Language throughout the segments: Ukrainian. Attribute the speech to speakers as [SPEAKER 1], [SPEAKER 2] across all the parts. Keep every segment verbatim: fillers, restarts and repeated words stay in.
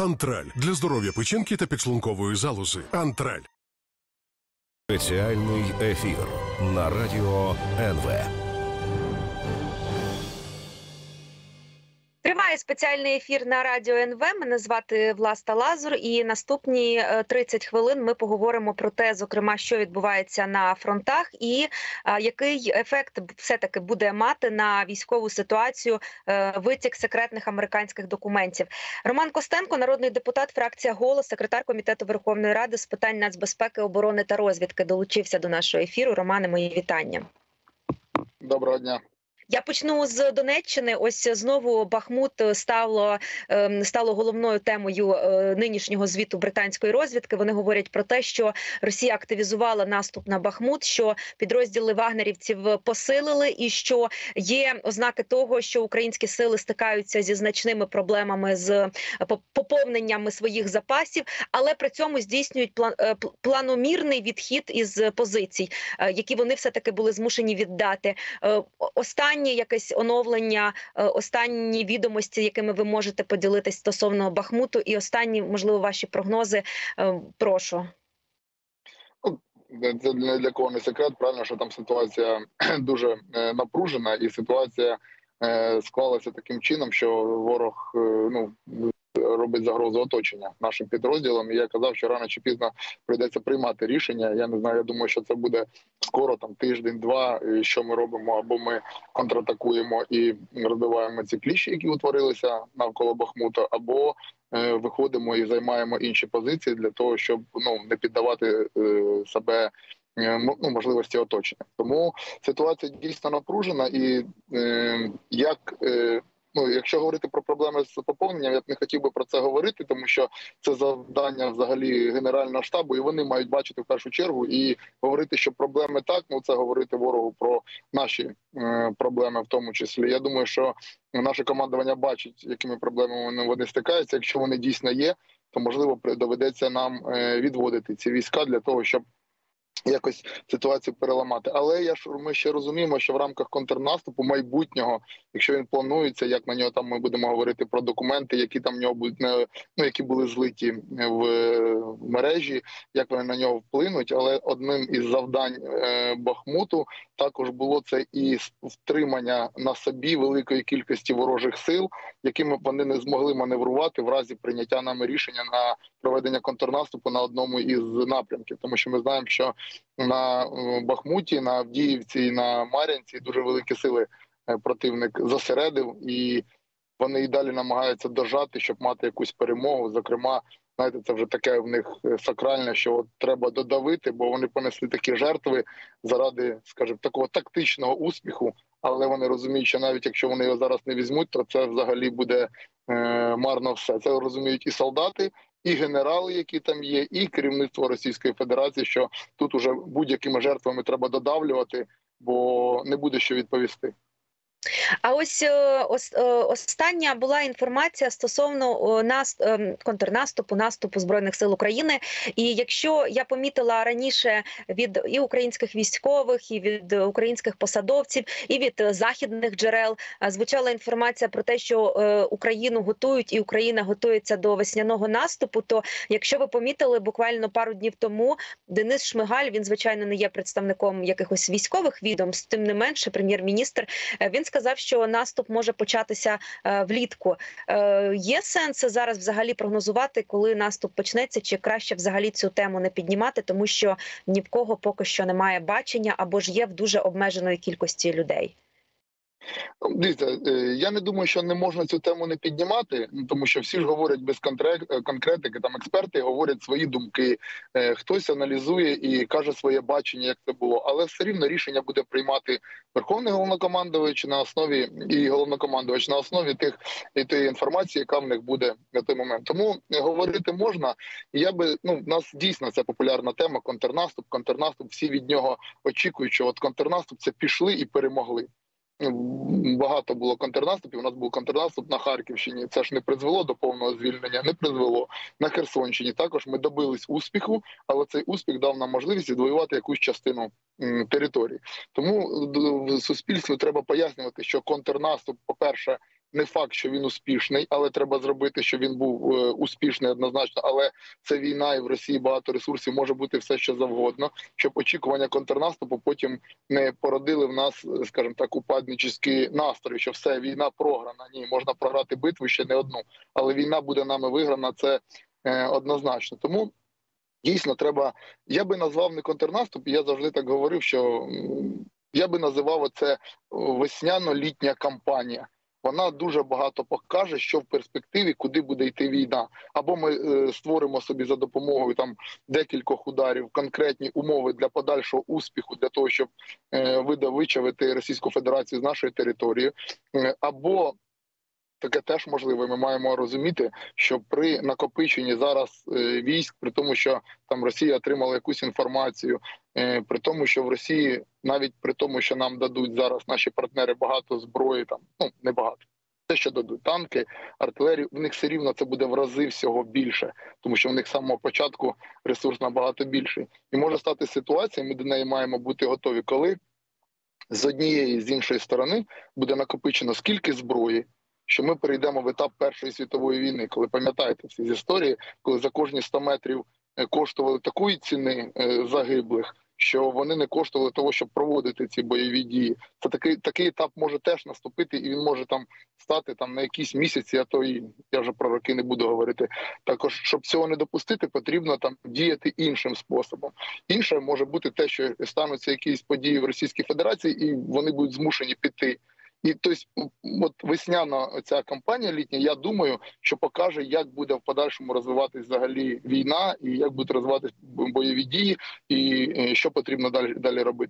[SPEAKER 1] Антраль для здоров'я печінки та підшлункової залози. Антраль.
[SPEAKER 2] Спеціальний ефір на радіо ен ве.
[SPEAKER 3] Триває спеціальний ефір на радіо ен ве. Мене звати Власта Лазур. І наступні тридцять хвилин ми поговоримо про те, зокрема, що відбувається на фронтах і а, який ефект все-таки буде мати на військову ситуацію а, витік секретних американських документів. Роман Костенко, народний депутат, фракція «Голос», секретар Комітету Верховної Ради з питань нацбезпеки, оборони та розвідки, долучився до нашого ефіру. Романе, мої вітання.
[SPEAKER 4] Доброго дня.
[SPEAKER 3] Я почну з Донеччини. Ось знову Бахмут стало, стало головною темою нинішнього звіту британської розвідки. Вони говорять про те, що Росія активізувала наступ на Бахмут, що підрозділи вагнерівців посилили і що є ознаки того, що українські сили стикаються зі значними проблемами з поповненнями своїх запасів, але при цьому здійснюють план, планомірний відхід із позицій, які вони все-таки були змушені віддати. Останнє якесь оновлення, останні відомості, якими ви можете поділитись стосовно Бахмуту, і останні, можливо, ваші прогнози. Прошу.
[SPEAKER 4] Це не для кого не секрет, правильно, що там ситуація дуже напружена, і ситуація склалася таким чином, що ворог, ну, робить загрозу оточення нашим підрозділам. І я казав, що рано чи пізно прийдеться приймати рішення. Я не знаю, я думаю, що це буде скоро, там тиждень-два, що ми робимо, або ми контратакуємо і розбиваємо ці кліщі, які утворилися навколо Бахмута, або е, виходимо і займаємо інші позиції для того, щоб ну не піддавати е, себе ну, можливості оточення. Тому ситуація дійсно напружена, і е, як е, ну, якщо говорити про проблеми з поповненням, я б не хотів би про це говорити, тому що це завдання взагалі Генерального штабу, і вони мають бачити в першу чергу і говорити, що проблеми так, ну це говорити ворогу про наші е, проблеми в тому числі. Я думаю, що наше командування бачить, якими проблемами вони стикаються. Якщо вони дійсно є, то можливо доведеться нам е, відводити ці війська для того, щоб якось ситуацію переламати. Але я ж ми ще розуміємо, що в рамках контрнаступу майбутнього, якщо він планується, як на нього там ми будемо говорити про документи, які там в нього будуть, ну які були злиті в мережі, як вони на нього вплинуть. Але одним із завдань е, Бахмуту також було це і втримання на собі великої кількості ворожих сил, якими вони не змогли маневрувати в разі прийняття нами рішення на проведення контрнаступу на одному із напрямків, тому що ми знаємо, що на Бахмуті, на Авдіївці і на Мар'їнці дуже великі сили противник зосередив, і вони і далі намагаються дожати, щоб мати якусь перемогу. Зокрема, знаєте, це вже таке в них сакральне, що от треба додавити, бо вони понесли такі жертви заради, скажімо, такого тактичного успіху, але вони розуміють, що навіть якщо вони його зараз не візьмуть, то це взагалі буде е, марно все. Це розуміють і солдати, і генерали, які там є, і керівництво Російської Федерації, що тут уже будь-якими жертвами треба додавлювати, бо не буде що відповісти.
[SPEAKER 3] А ось ос, остання була інформація стосовно нас, контрнаступу, наступу Збройних сил України. І якщо я помітила раніше від і українських військових, і від українських посадовців, і від західних джерел звучала інформація про те, що Україну готують і Україна готується до весняного наступу, то якщо ви помітили, буквально пару днів тому Денис Шмигаль, він, звичайно, не є представником якихось військових відомств, тим не менше, прем'єр-міністр, він сказав, що наступ може початися е, влітку. Е, є сенс зараз взагалі прогнозувати, коли наступ почнеться, чи краще взагалі цю тему не піднімати, тому що ні в кого поки що немає бачення або ж є в дуже обмеженої кількості людей?
[SPEAKER 4] Дивіться, я не думаю, що не можна цю тему не піднімати, тому що всі ж говорять без конкретики, там експерти говорять свої думки, хтось аналізує і каже своє бачення, як це було, але все рівно рішення буде приймати Верховний головнокомандувач на основі і головнокомандувач на основі тих і тієї інформації, яка в них буде на той момент. Тому говорити можна. І я би, ну, в нас дійсно це популярна тема, контрнаступ, контрнаступ, всі від нього очікують, що от контрнаступ це пішли і перемогли. Багато було контрнаступів, у нас був контрнаступ на Харківщині, це ж не призвело до повного звільнення, не призвело. На Херсонщині також ми добились успіху, але цей успіх дав нам можливість відвоювати якусь частину м, території. Тому в суспільству треба пояснювати, що контрнаступ, по-перше, Не факт, що він успішний, але треба зробити, щоб він був е, успішний однозначно. Але це війна, і в Росії багато ресурсів, може бути все, що завгодно, щоб очікування контрнаступу потім не породили в нас, скажімо так, упаднический настрій, що все, війна програна. Ні, можна програти битву ще не одну, але війна буде нами виграна, це е, однозначно. Тому дійсно треба, я би назвав не контрнаступ, я завжди так говорив, що я би називав це весняно-літня кампанія. Вона дуже багато покаже, що в перспективі, куди буде йти війна. Або ми е, створимо собі за допомогою там декількох ударів конкретні умови для подальшого успіху, для того, щоб е, вичавити Російську Федерацію з нашої території, е, або таке теж можливо. Ми маємо розуміти, що при накопиченні зараз е, військ, при тому, що там Росія отримала якусь інформацію, е, при тому, що в Росії, навіть при тому, що нам дадуть зараз наші партнери багато зброї, там ну не багато, те, що дадуть танки, артилерію, в них все рівно це буде в рази всього більше, тому що в них з самого початку ресурс набагато більший. І може стати ситуація, ми до неї маємо бути готові, коли з однієї і з іншої сторони буде накопичено скільки зброї, що ми перейдемо в етап Першої світової війни, коли, пам'ятаєте всі з історії, коли за кожні сто метрів коштували такої ціни загиблих, що вони не коштували того, щоб проводити ці бойові дії. Це такий, такий етап може теж наступити, і він може там стати там на якісь місяці, а то і я вже про роки не буду говорити. Також, щоб цього не допустити, потрібно там діяти іншим способом. Інше може бути те, що стануться якісь події в Російській Федерації, і вони будуть змушені піти. І тобто, от весняна ця кампанія літня, я думаю, що покаже, як буде в подальшому розвиватись взагалі війна, і як будуть розвиватись бойові дії, і що потрібно далі, далі робити.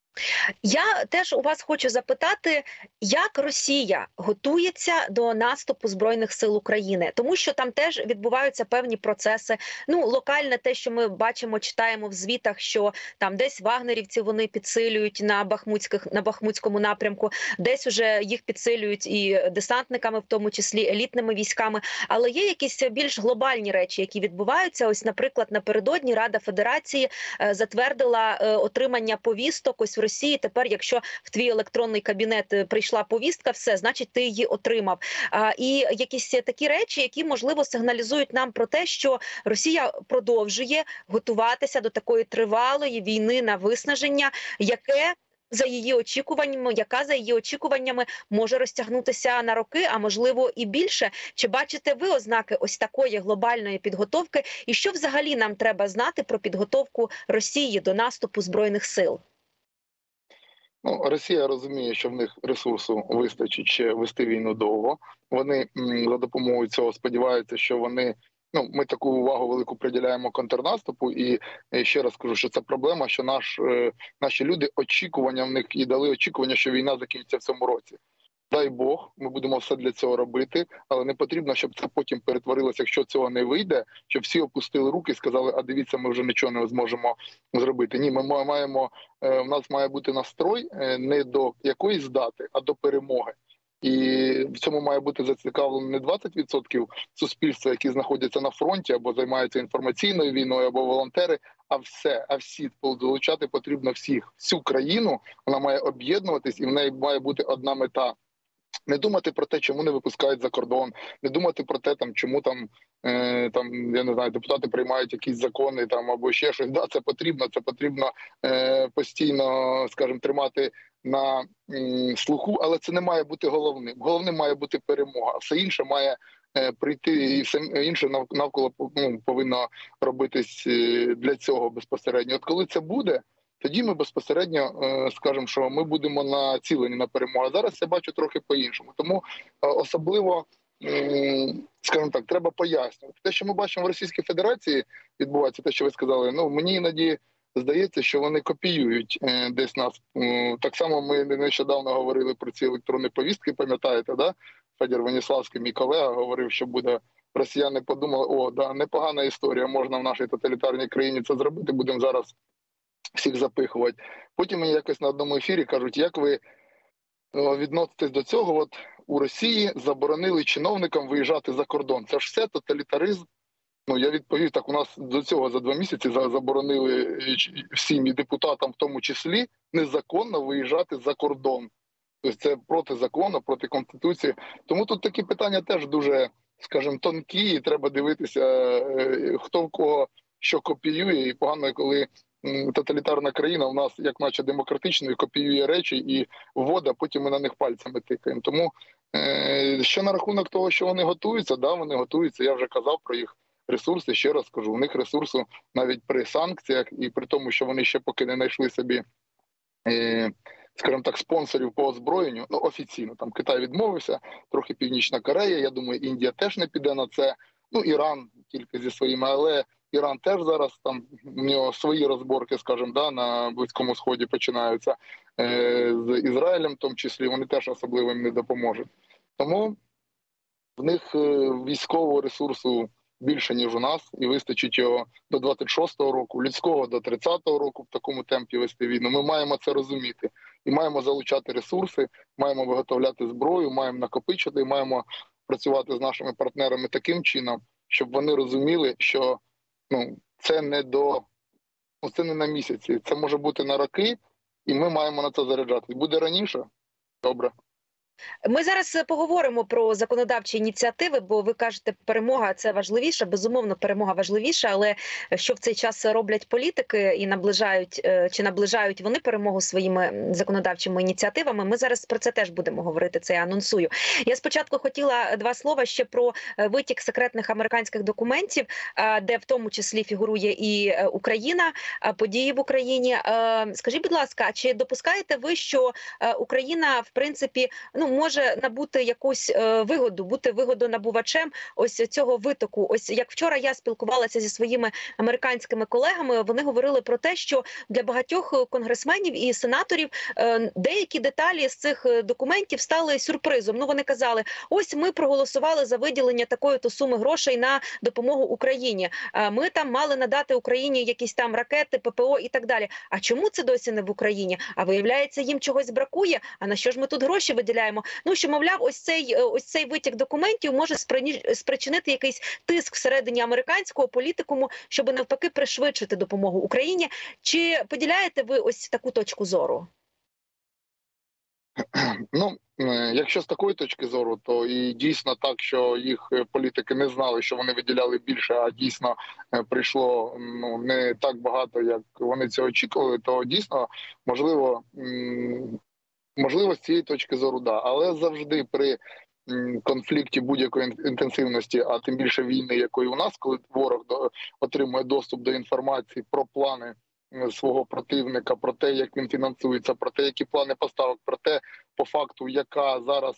[SPEAKER 3] Я теж у вас хочу запитати, як Росія готується до наступу Збройних сил України? Тому що там теж відбуваються певні процеси. Ну, локальне те, що ми бачимо, читаємо в звітах, що там десь вагнерівці вони підсилюють на Бахмутських, на Бахмутському напрямку, десь уже їх підсилюють і десантниками, в тому числі елітними військами. Але є якісь більш глобальні речі, які відбуваються. Ось, наприклад, напередодні Рада Федерації затвердила отримання повісток ось в Росії. Тепер, якщо в твій електронний кабінет прийшла повістка, все, значить ти її отримав. А, і якісь такі речі, які, можливо, сигналізують нам про те, що Росія продовжує готуватися до такої тривалої війни на виснаження, яке за її очікуваннями, яка за її очікуваннями може розтягнутися на роки, а можливо і більше. Чи бачите ви ознаки ось такої глобальної підготовки? І що взагалі нам треба знати про підготовку Росії до наступу Збройних сил?
[SPEAKER 4] Ну, Росія розуміє, що в них ресурсу вистачить ще вести війну довго. Вони м, за допомогою цього сподіваються, що вони, ну, ми таку увагу велику приділяємо контрнаступу, і, і ще раз кажу, що це проблема, що наш, е, наші люди очікування в них і дали очікування, що війна закінчиться в цьому році. Дай Бог, ми будемо все для цього робити, але не потрібно, щоб це потім перетворилося, якщо цього не вийде, щоб всі опустили руки і сказали, а дивіться, ми вже нічого не зможемо зробити. Ні, ми маємо, в нас має бути настрой не до якоїсь дати, а до перемоги. І в цьому має бути зацікавлено не двадцять відсотків суспільства, які знаходяться на фронті або займаються інформаційною війною, або волонтери, а все, а всі, долучати потрібно всіх. Всю країну, вона має об'єднуватись, і в неї має бути одна мета. Не думати про те, чому не випускають за кордон, не думати про те, там чому там, е, там я не знаю, депутати приймають якісь закони там або ще щось. Да, це потрібно, це потрібно е, постійно, скажімо, тримати на м, слуху, але це не має бути головним. Головним має бути перемога. Все інше має е, прийти, і все інше навколо ну, повинно робитись для цього безпосередньо. От коли це буде, тоді ми безпосередньо скажемо, що ми будемо націлені на перемогу. А зараз я бачу трохи по-іншому. Тому особливо, скажімо так, треба пояснювати. Те, що ми бачимо в Російській Федерації, відбувається те, що ви сказали, ну, мені іноді здається, що вони копіюють десь нас. Так само ми нещодавно говорили про ці електронні повістки, пам'ятаєте, да? Федір Веніславський, мій колега, говорив, що буде... Росіяни подумали, о, да, непогана історія, можна в нашій тоталітарній країні це зробити, будемо зараз всіх запихувати. Потім мені якось на одному ефірі кажуть, як ви відноситесь до цього, от у Росії заборонили чиновникам виїжджати за кордон. Це ж все тоталітаризм. Ну, я відповів, так у нас до цього за два місяці заборонили всім і депутатам в тому числі незаконно виїжджати за кордон. Тобто це проти закону, проти Конституції. Тому тут такі питання теж дуже, скажімо, тонкі, і треба дивитися, хто в кого що копіює. І погано, коли тоталітарна країна у нас, як наче демократичною, копіює речі і вводить, а потім ми на них пальцями тикаємо. Тому що на рахунок того, що вони готуються, да, вони готуються, я вже казав про їх ресурси, ще раз кажу, у них ресурсу навіть при санкціях і при тому, що вони ще поки не знайшли собі, скажімо так, спонсорів по озброєнню, ну офіційно, там Китай відмовився, трохи Північна Корея, я думаю, Індія теж не піде на це, ну Іран тільки зі своїми, але Іран теж зараз, там у нього свої розборки, скажімо, да, на Близькому Сході починаються, е, з Ізраїлем в тому числі, вони теж особливо їм не допоможуть. Тому в них військового ресурсу більше, ніж у нас, і вистачить його до двадцять шостого року, людського до тридцятого року в такому темпі вести війну. Ми маємо це розуміти. І маємо залучати ресурси, маємо виготовляти зброю, маємо накопичити, маємо працювати з нашими партнерами таким чином, щоб вони розуміли, що ну, це не до, ну, це не на місяці, це може бути на роки, і ми маємо на це заряджатись. Буде раніше? Добре.
[SPEAKER 3] Ми зараз поговоримо про законодавчі ініціативи, бо ви кажете, перемога – це важливіше, безумовно, перемога важливіша, але що в цей час роблять політики і наближають, чи наближають вони перемогу своїми законодавчими ініціативами, ми зараз про це теж будемо говорити, це я анонсую. Я спочатку хотіла два слова ще про витік секретних американських документів, де в тому числі фігурує і Україна, події в Україні. Скажіть, будь ласка, чи допускаєте ви, що Україна, в принципі, ну, може набути якусь е, вигоду, бути вигодонабувачем ось цього витоку. Ось як вчора я спілкувалася зі своїми американськими колегами, вони говорили про те, що для багатьох конгресменів і сенаторів е, деякі деталі з цих документів стали сюрпризом. Ну, вони казали, ось ми проголосували за виділення такої-то суми грошей на допомогу Україні. Е, ми там мали надати Україні якісь там ракети, ППО і так далі. А чому це досі не в Україні? А виявляється, їм чогось бракує? А на що ж ми тут гроші виділяємо? Ну, що, мовляв, ось цей, ось цей витік документів може спричинити якийсь тиск всередині американського політикуму, щоб навпаки пришвидшити допомогу Україні. Чи поділяєте ви ось таку точку зору?
[SPEAKER 4] Ну, якщо з такої точки зору, то і дійсно так, що їх політики не знали, що вони виділяли більше, а дійсно прийшло ну, не так багато, як вони цього очікували, то дійсно, можливо, Можливо, з цієї точки зору, да. Але завжди при конфлікті будь-якої інтенсивності, а тим більше війни, якої у нас, коли ворог отримує доступ до інформації про плани свого противника, про те, як він фінансується, про те, які плани поставок, про те, по факту, яка зараз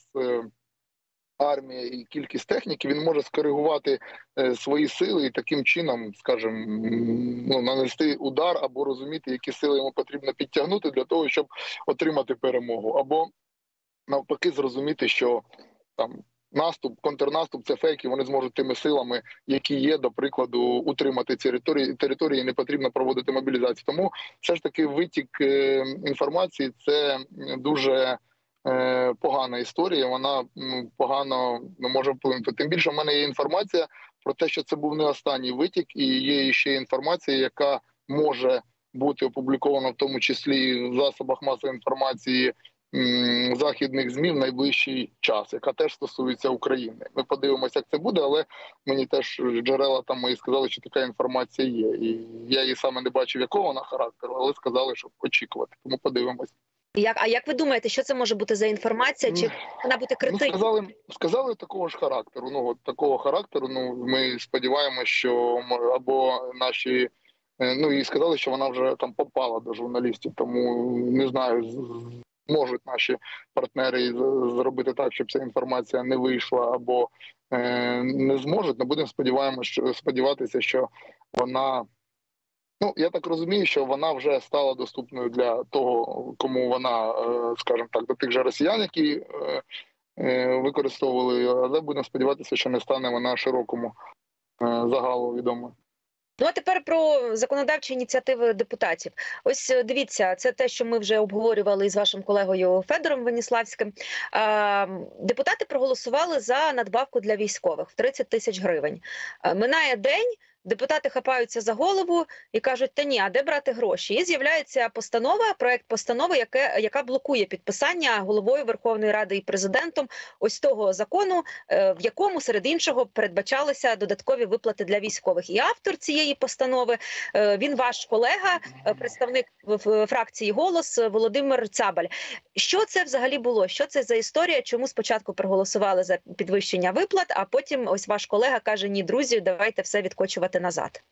[SPEAKER 4] армія і кількість техніки, він може скоригувати свої сили і таким чином, скажімо, ну, нанести удар або розуміти, які сили йому потрібно підтягнути для того, щоб отримати перемогу. Або навпаки зрозуміти, що там наступ, контрнаступ – це фейк, і вони зможуть тими силами, які є, до прикладу, утримати ці території, території, не потрібно проводити мобілізацію. Тому все ж таки витік інформації – це дуже погана історія, вона погано може вплинути. Тим більше в мене є інформація про те, що це був не останній витік, і є ще інформація, яка може бути опублікована в тому числі в засобах масової інформації західних ЗМІ в найближчий час, яка теж стосується України. Ми подивимося, як це буде, але мені теж джерела там мої сказали, що така інформація є. І я її саме не бачив, якого вона характеру, але сказали, що очікувати. Тому подивимося.
[SPEAKER 3] Як, а як ви думаєте, що це може бути за інформація? Чи вона буде критична?
[SPEAKER 4] Ну, сказали, сказали такого ж характеру. Ну, от такого характеру, ну, ми сподіваємося, що або наші, ну, і сказали, що вона вже там попала до журналістів, тому не знаю, можуть наші партнери зробити так, щоб ця інформація не вийшла, або е, не зможуть, але будемо сподіваємося, що, сподіватися, що вона, ну, я так розумію, що вона вже стала доступною для того, кому вона, скажімо так, до тих же росіян, які використовували, але будемо сподіватися, що не стане вона широкому загалу відомою.
[SPEAKER 3] Ну, а тепер про законодавчі ініціативи депутатів. Ось дивіться, це те, що ми вже обговорювали із вашим колегою Федором Веніславським. Депутати проголосували за надбавку для військових в тридцять тисяч гривень. Минає день, Депутати хапаються за голову і кажуть, та ні, а де брати гроші? І з'являється постанова, проект постанови, яке, яка блокує підписання головою Верховної Ради і президентом ось того закону, в якому, серед іншого, передбачалися додаткові виплати для військових. І автор цієї постанови, він ваш колега, представник фракції «Голос» Володимир Цабаль. Що це взагалі було? Що це за історія? Чому спочатку проголосували за підвищення виплат, а потім ось ваш колега каже, ні, друзі, давайте все відкочувати назад?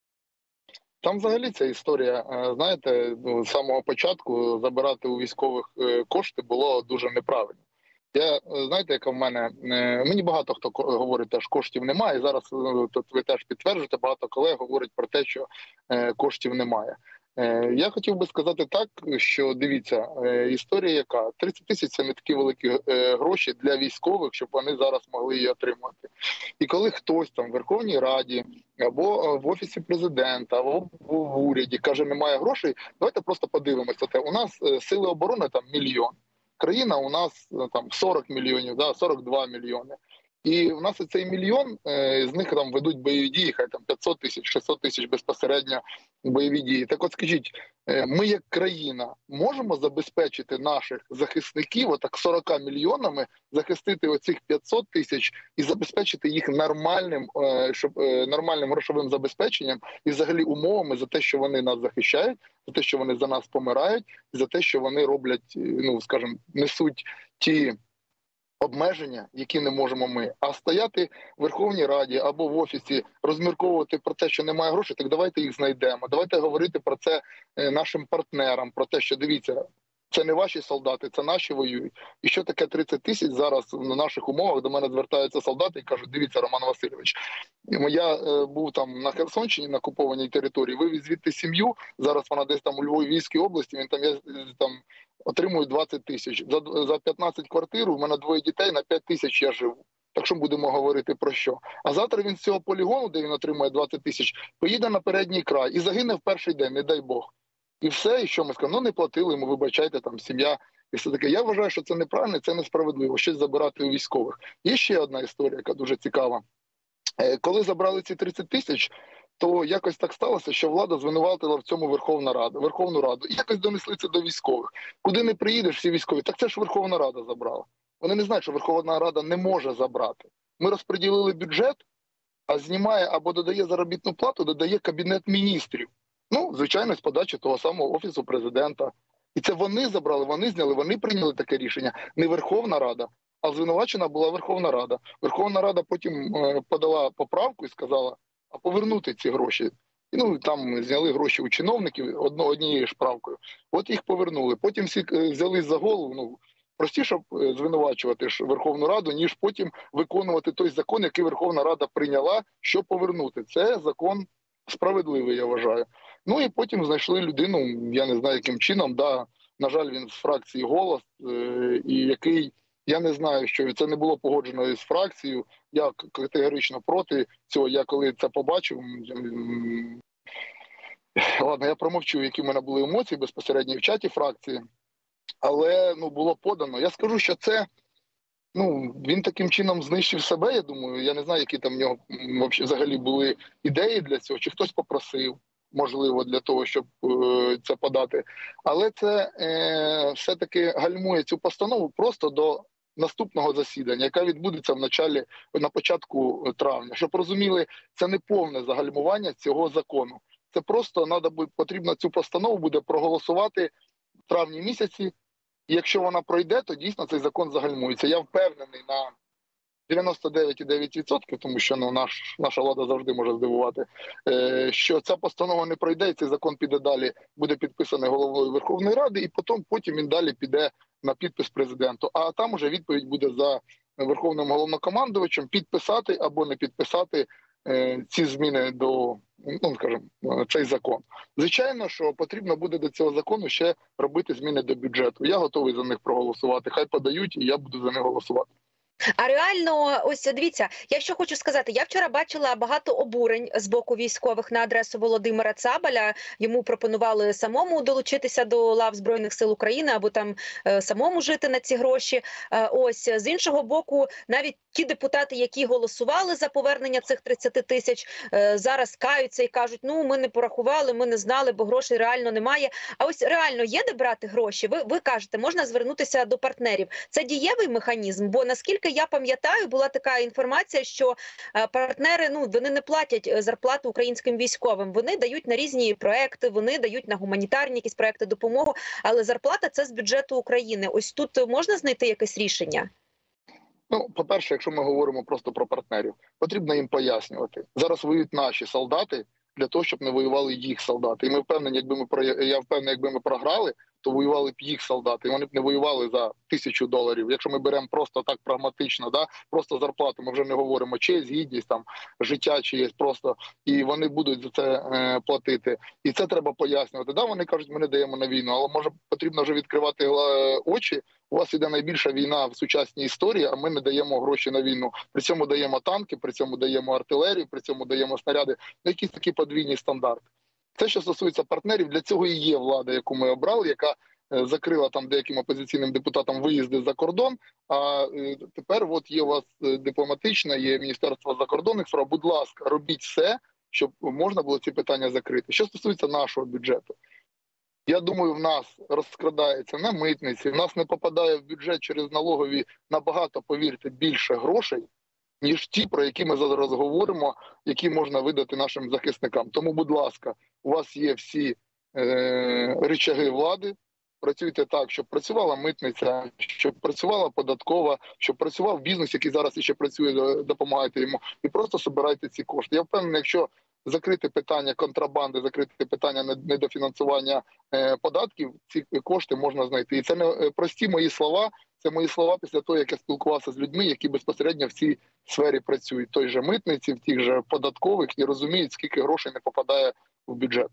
[SPEAKER 4] Там взагалі ця історія, знаєте, з самого початку забирати у військових кошти було дуже неправильно. Я, знаєте, яка в мене, мені багато хто говорить, теж коштів немає, і зараз тут ви теж підтверджуєте, багато колег говорять про те, що коштів немає. Я хотів би сказати так, що дивіться, історія яка, тридцять тисяч – це не такі великі гроші для військових, щоб вони зараз могли її отримати. І коли хтось там в Верховній Раді, або в Офісі Президента, або в уряді каже, немає грошей, давайте просто подивимося. У нас сили оборони там мільйон, країна у нас там сорок мільйонів, да, сорок два мільйони. І в нас цей мільйон, з них там ведуть бойові дії, хай там п'ятсот тисяч, шістсот тисяч безпосередньо бойові дії. Так от скажіть, ми як країна можемо забезпечити наших захисників отак сорока мільйонами, захистити оцих п'ятсот тисяч і забезпечити їх нормальним, щоб, нормальним грошовим забезпеченням і взагалі умовами за те, що вони нас захищають, за те, що вони за нас помирають, за те, що вони роблять, ну, скажімо, несуть ті обмеження, які не можемо ми. А стояти в Верховній Раді або в Офісі, розмірковувати про те, що немає грошей, так давайте їх знайдемо. Давайте говорити про це нашим партнерам, про те, що дивіться, це не ваші солдати, це наші воюють. І що таке тридцять тисяч зараз на наших умовах? До мене звертаються солдати і кажуть, дивіться, Роман Васильович, я е, був там на Херсонщині, на окупованій території, вивіз звідти сім'ю, зараз вона десь там у Львовській області, він там, я там отримую двадцять тисяч. За, за п'ятнадцять квартир, у мене двоє дітей, на п'ять тисяч я живу. Так що будемо говорити про що? А завтра він з цього полігону, де він отримує двадцять тисяч, поїде на передній край і загине в перший день, не дай Бог. І все, і що ми скажемо, ну не платили йому, вибачайте, там сім'я і все таке. Я вважаю, що це неправильно, це несправедливо, щось забирати у військових. Є ще одна історія, яка дуже цікава. Коли забрали ці тридцять тисяч, то якось так сталося, що влада звинуватила в цьому Верховна Рада, Верховну Раду. І якось донесли це до військових. Куди не приїдеш, всі військові, так це ж Верховна Рада забрала. Вони не знають, що Верховна Рада не може забрати. Ми розподілили бюджет, а знімає або додає заробітну плату, додає Кабінет міністрів. Ну, звичайно, з подачі того самого Офісу Президента. І це вони забрали, вони зняли, вони прийняли таке рішення. Не Верховна Рада, а звинувачена була Верховна Рада. Верховна Рада потім е, подала поправку і сказала, а повернути ці гроші. І, ну, там зняли гроші у чиновників одно, однією ж правкою. От їх повернули. Потім всі взялись за голову. Ну, простіше звинувачувати ж Верховну Раду, ніж потім виконувати той закон, який Верховна Рада прийняла, щоб повернути. Це закон справедливий, я вважаю. Ну і потім знайшли людину, я не знаю яким чином, да, на жаль, він з фракції «Голос», е, і який, я не знаю, що це не було погоджено із фракцією, я категорично проти цього, я коли це побачив, ладно, я промовчу, які в мене були емоції безпосередньо в чаті фракції, але, ну, було подано. Я скажу, що це, ну, він таким чином знищив себе, я думаю, я не знаю, які там в нього взагалі були ідеї для цього, чи хтось попросив, можливо, для того, щоб е, це подати. Але це е, все-таки гальмує цю постанову просто до наступного засідання, яке відбудеться в началі, на початку травня. Щоб розуміли, це не повне загальмування цього закону. Це просто надо буде, потрібно цю постанову буде проголосувати в травні місяці. І якщо вона пройде, то дійсно цей закон загальмується. Я впевнений на дев'яносто дев'ять цілих дев'ять десятих відсотка, тому що, ну, наш, наша влада завжди може здивувати, е, що ця постанова не пройде, і цей закон піде далі, буде підписаний головою Верховної Ради, і потім, потім він далі піде на підпис президенту. А там уже відповідь буде за Верховним головнокомандувачем підписати або не підписати е, ці зміни до, ну, скажімо, цей закон. Звичайно, що потрібно буде до цього закону ще робити зміни до бюджету. Я готовий за них проголосувати. Хай подають, і я буду за них голосувати.
[SPEAKER 3] А реально, ось дивіться, я що хочу сказати, я вчора бачила багато обурень з боку військових на адресу Володимира Цабаля. Йому пропонували самому долучитися до лав Збройних сил України або там е, самому жити на ці гроші. Е, ось, з іншого боку, навіть ті депутати, які голосували за повернення цих тридцяти тисяч, е, зараз каються і кажуть, ну ми не порахували, ми не знали, бо грошей реально немає. А ось реально є де брати гроші? Ви, ви кажете, можна звернутися до партнерів. Це дієвий механізм, бо наскільки я пам'ятаю, була така інформація, що партнери, ну, вони не платять зарплату українським військовим. Вони дають на різні проекти, вони дають на гуманітарні якісь проекти допомогу, але зарплата – це з бюджету України. Ось тут можна знайти якесь рішення?
[SPEAKER 4] Ну, по-перше, якщо ми говоримо просто про партнерів, потрібно їм пояснювати. Зараз воюють наші солдати для того, щоб не воювали їх солдати. І ми впевнені, якби ми про я впевнений, якби ми програли, то воювали б їх солдати. І вони б не воювали за тисячу доларів. Якщо ми беремо просто так прагматично, да, просто зарплату, ми вже не говоримо честь, гідність, там життя чиєсь просто, і вони будуть за це е, платити. І це треба пояснювати. Да, вони кажуть, ми не даємо на війну, але може потрібно вже відкривати очі. У вас іде найбільша війна в сучасній історії, а ми не даємо гроші на війну. При цьому даємо танки, при цьому даємо артилерію, при цьому даємо снаряди. Ну, якісь такі подвійні стандарти. Це, що стосується партнерів, для цього і є влада, яку ми обрали, яка е, закрила там деяким опозиційним депутатам виїзди за кордон. А е, тепер от є у вас дипломатична, є Міністерство закордонних справ. Будь ласка, робіть все, щоб можна було ці питання закрити. Що стосується нашого бюджету. Я думаю, в нас розкрадається на митниці, в нас не попадає в бюджет через налогові набагато, повірте, більше грошей, ніж ті, про які ми зараз говоримо, які можна видати нашим захисникам. Тому, будь ласка, у вас є всі е, рычаги влади, працюйте так, щоб працювала митниця, щоб працювала податкова, щоб працював бізнес, який зараз ще працює, допомагайте йому, і просто збирайте ці кошти. Я впевнений, якщо закрити питання контрабанди, закрити питання недофінансування е, податків, ці кошти можна знайти. І це не прості мої слова, це мої слова після того, як я спілкувався з людьми, які безпосередньо в цій сфері працюють. Той же митниці, в тих же податкових, і розуміють, скільки грошей не попадає в бюджет.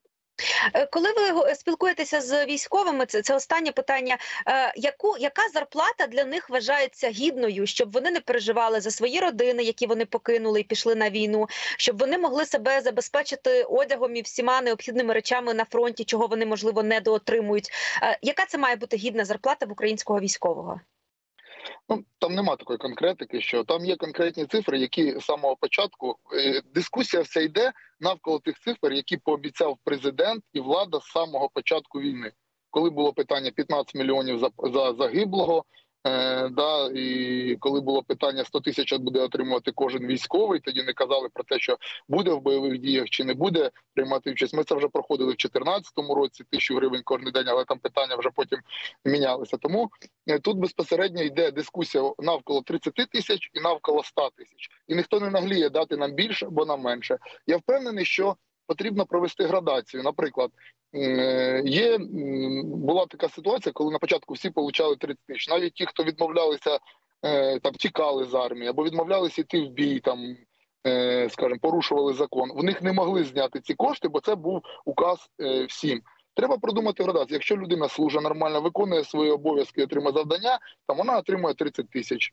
[SPEAKER 3] Коли ви спілкуєтеся з військовими, це, це останнє питання, е, яку, яка зарплата для них вважається гідною, щоб вони не переживали за свої родини, які вони покинули і пішли на війну, щоб вони могли себе забезпечити одягом і всіма необхідними речами на фронті, чого вони, можливо, недоотримують. Е, яка це має бути гідна зарплата в українського військового?
[SPEAKER 4] Ну, там нема такої конкретики, що там є конкретні цифри, які з самого початку, е, дискусія вся йде навколо тих цифр, які пообіцяв президент і влада з самого початку війни. Коли було питання п'ятнадцять мільйонів за, за загиблого, е, да, і коли було питання сто тисяч буде отримувати кожен військовий, тоді не казали про те, що буде в бойових діях чи не буде приймати участь. Ми це вже проходили в дві тисячі чотирнадцятому році, тисячу гривень кожен день, але там питання вже потім мінялися. Тому е, тут безпосередньо йде дискусія навколо тридцяти тисяч і навколо ста тисяч. І ніхто не нагліє дати нам більше або нам менше. Я впевнений, що потрібно провести градацію. Наприклад, є, була така ситуація, коли на початку всі отримали тридцять тисяч. Навіть ті, хто відмовлялися, там, тікали з армії, або відмовлялися йти в бій, там, скажімо, порушували закон. В них не могли зняти ці кошти, бо це був указ всім. Треба продумати градацію. Якщо людина служить нормально, виконує свої обов'язки, отримує завдання, там вона отримує тридцять тисяч.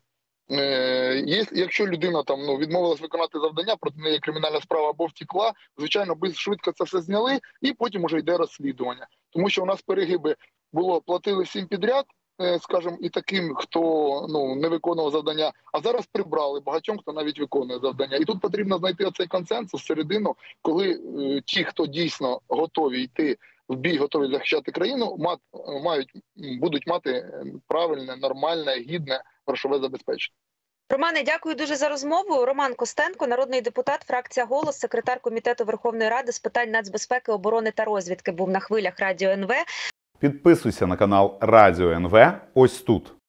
[SPEAKER 4] Є, якщо людина там ну відмовилась виконати завдання, проти неї кримінальна справа або втекла, звичайно, без швидко це все зняли, і потім уже йде розслідування. Тому що у нас перегиби було, платили всім підряд, скажімо, і таким, хто ну не виконував завдання, а зараз прибрали багатьом, хто навіть виконує завдання. І тут потрібно знайти оцей консенсус, середину, коли е, ті, хто дійсно готові йти в бій, готові захищати країну, мат, мають, будуть мати правильне, нормальне, гідне грошове забезпечення.
[SPEAKER 3] Романе, дякую дуже за розмову. Роман Костенко, народний депутат, фракція «Голос», секретар Комітету Верховної Ради з питань нацбезпеки, оборони та розвідки, був на хвилях Радіо ен ве.
[SPEAKER 5] Підписуйся на канал Радіо ен ве ось тут.